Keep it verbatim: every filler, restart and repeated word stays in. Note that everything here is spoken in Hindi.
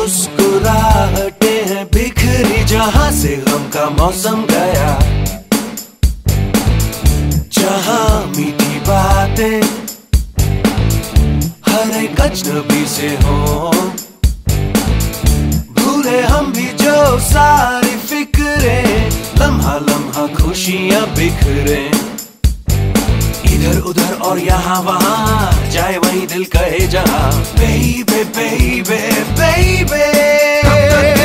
मुस्कुराहटे हैं बिखरी जहां से गम का मौसम गया, जहां मीठी बातें हर एक अजनबी से हो, भूले हम भी जो सारी फिक्रे, लम्हा लम्हा खुशियां बिखरे, इधर उधर और यहाँ वहाँ जाए वही दिल कहे जहाँ, बेबी बेबी बेबी